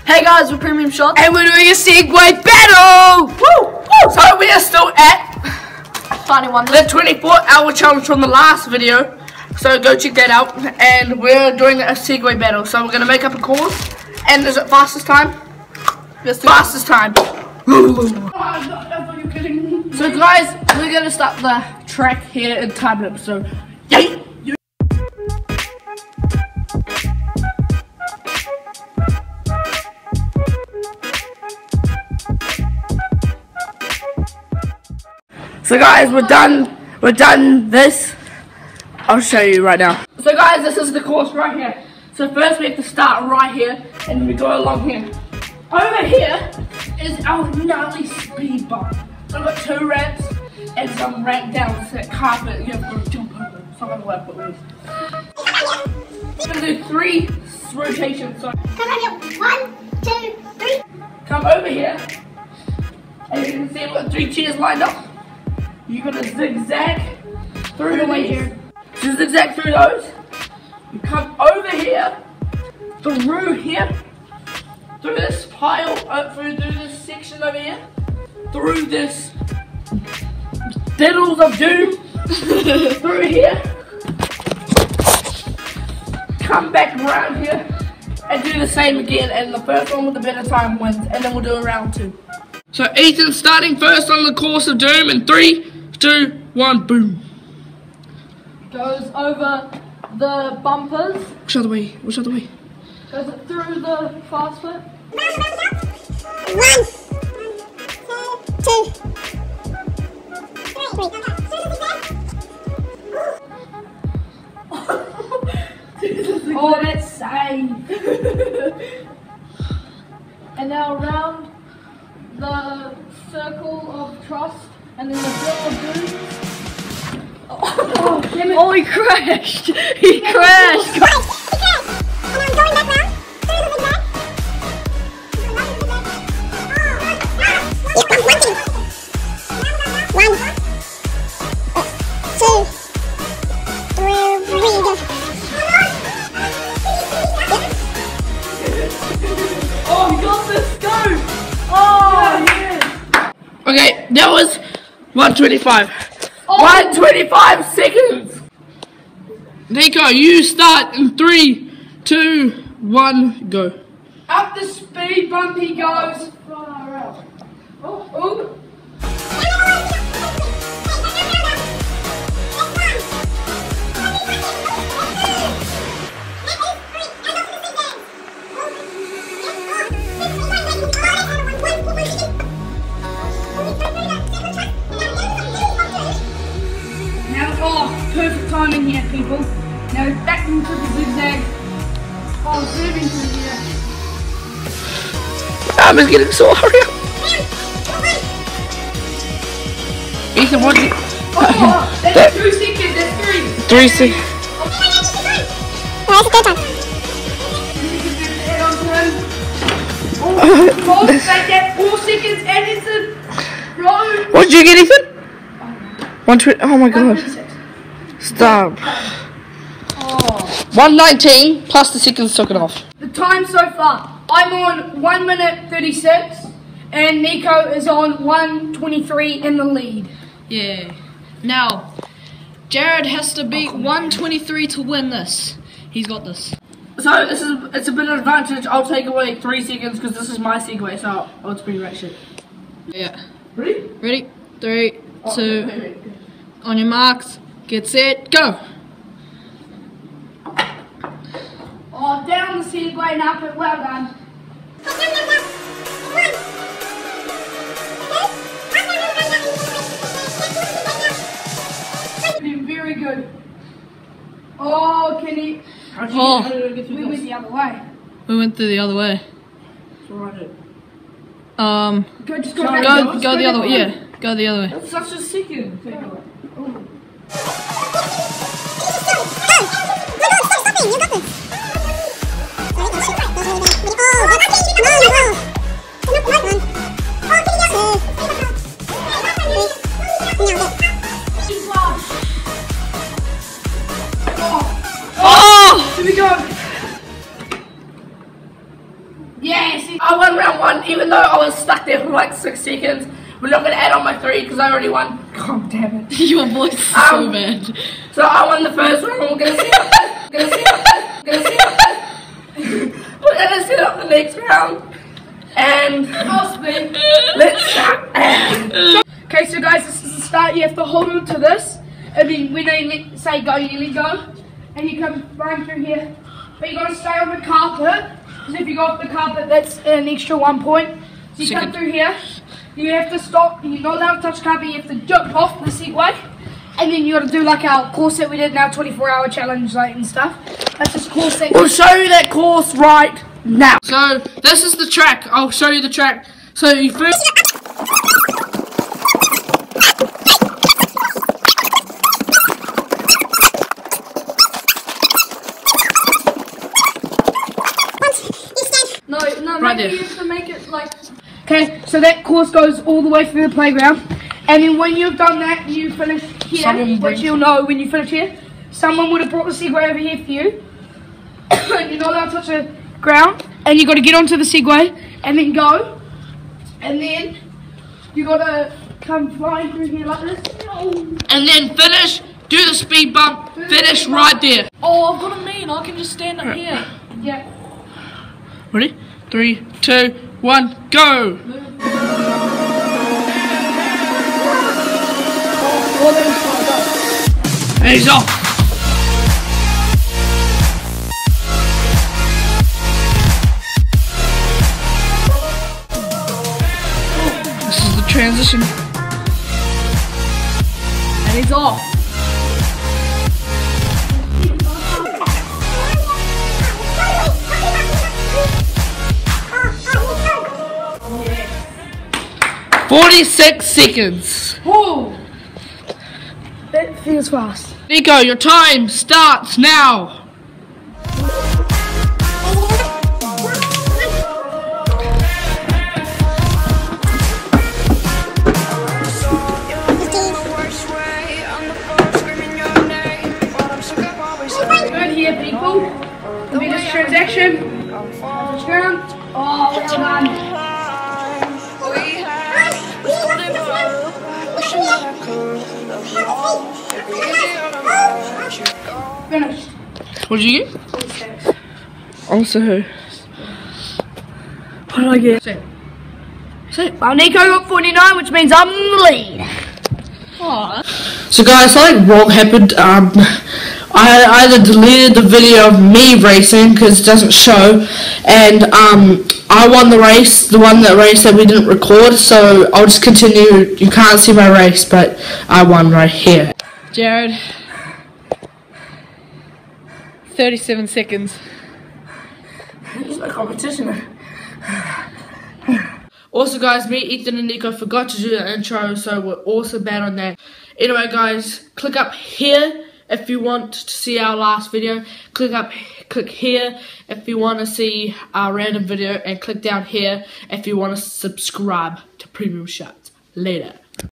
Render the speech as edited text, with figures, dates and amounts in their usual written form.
Hey guys, we're Premium Shots. And we're doing a Segway battle! Woo! Woo! So we are still at the 24-hour challenge from the last video. So go check that out. And we're doing a Segway battle. So we're going to make up a course. And is it fastest time? Fastest time. So guys, we're going to start the track here in time lapse. So, yay! So guys, we're done this. I'll show you right now. So guys, this is the course right here. So first we have to start right here, and we go along here. Over here is our gnarly speed bump. So I've got 2 ramps and some ramp down to that carpet. You have to jump over. It's not gonna work, but we're gonna do 3 rotations. So come over here. 1, 2, 3. Come over here, and you can see we've got 3 chairs lined up. You're gonna zigzag through the way here. So zigzag through those. You come over here, through here, through this pile, through this section over here, through this diddles of doom, through here. Come back around here and do the same again. And the first one with the better time wins. And then we'll do a round 2. So Ethan's starting first on the course of doom in 3, 2, 1, boom. Goes over the bumpers. Which other way? Which other way? Goes through the fast foot. 1, 2, 3. Oh, that's safe. And now around the circle of trust, and then the hill of doom. Oh, damn it. Oh, he crashed! He crashed! And I'm going back round. Through the zigzag. One, 2, 3, go. Oh, he got this! Go! Oh, yeah! Okay, that was 125. Oh. 125 seconds! Nico, you start in 3, 2, 1, go. Up the speed bump he goes. Far out. Oh, perfect timing here, people. Now back into the zigzag. Oh, zooming through here. I'm just getting so hurry up. Ethan, what? Oh, that's 2 seconds. That's 3. 3 seconds. Where's the third time? Head on to him. Oh, close like that. 4 seconds and it's a road. What did you get, Ethan? 120. Oh my god. 126. Stop. Oh. 119 plus the seconds took it off. The time so far, I'm on 1 minute 36 and Nico is on 1:23 in the lead. Yeah. Now, Jared has to beat 1:23 to win this. He's got this. So it's a bit of an advantage. I'll take away 3 seconds because this is my Segway, so I'll just bring that shit. Yeah. Ready? Ready? 3, 2, wait. on your marks, get set, go! Oh, down the Segway and up it. Well done. Very good. Oh, can he? Oh. We went the other way. We went through the other way. Just go back. Go the other way. Yeah, go the other way. That's such a second. Oh! Here we go. Yes. Casey, I won round 1, even though I was stuck there for like 6 seconds. We're not going to add on my 3 because I already won. God damn it. Your voice is so bad. So I won the first round. We're going to set up we're going to set up the next round. And let's start. Okay, so guys, this is the start. You have to hold on to this. And then when they say go, you let go. And you come flying through here. But you got to stay on the carpet. Because if you go off the carpet, that's an extra 1 point. So you come through here. You have to stop. You're not allowed to touch the carpet. You have to jump off the Segway. And then you got to do like our course that we did in our 24-hour challenge like, and stuff. That's just course that we'll show you that course right now. So this is the track. I'll show you the track. So you first. No, right maybe there. you have to make it like... Okay, so that course goes all the way through the playground. And then when you've done that, you finish here, which you'll know when you finish here. Someone would have brought the Segway over here for you. You're not allowed to touch the ground. And you got to get onto the Segway and then go. And then you got to come flying through here like this. And then finish, do the speed bump, finish right there. Oh, I've got a mean. I can just stand up here. Yeah. Ready? 3, 2, 1, go! And he's off. This is the transition. And he's off. Oh, 46 seconds. Whoa! That feels fast. Nico, your time starts now. Good here, people. The biggest transaction. Touchdown. Oh, well done. Finished. What did you get? 46. Also who? What did I get? Say. Well, Nico got 49, which means I'm in the lead. Aww. So guys, something wrong happened. I either deleted the video of me racing because it doesn't show, and I won the race, the one that race that we didn't record. So I'll just continue. You can't see my race, but I won right here. Jared. 37 seconds. There's no competition. Also guys, me, Ethan and Nico forgot to do the intro, so we're also bad on that. Anyway guys, click up here if you want to see our last video. Click here if you want to see our random video, and click down here if you want to subscribe to Premium Shots. Later.